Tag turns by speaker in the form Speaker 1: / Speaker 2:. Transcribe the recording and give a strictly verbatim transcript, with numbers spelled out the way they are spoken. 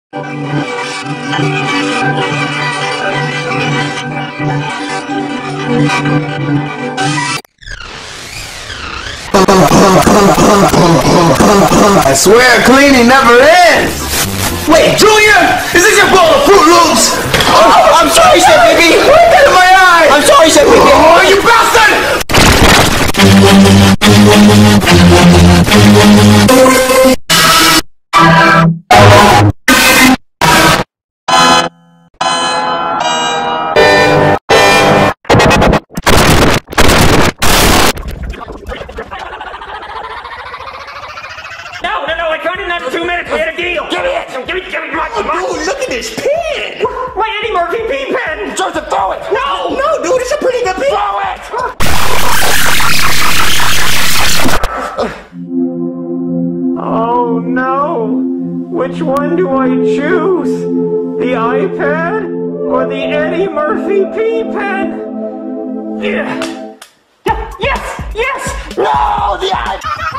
Speaker 1: I swear cleaning never ends! Wait, Junior! Is this your bowl of Fruit Loops? Oh, I'm sorry, Chef Baby! Put that in my eye! I'm sorry, Chef Baby! Oh, you bastard!
Speaker 2: No, no, no, I turned in under two minutes. We had a deal. Give me it. Give me, give me my, my.
Speaker 1: Dude, look at this pen!
Speaker 2: My Eddie Murphy pea pen.
Speaker 1: Joseph, throw it! No! No, dude, it's a pretty good pen!
Speaker 2: Throw it. Oh no. Which one do I choose? The iPad or the Eddie Murphy pea pen? Yeah. Yes, yes.
Speaker 1: No, the iPad!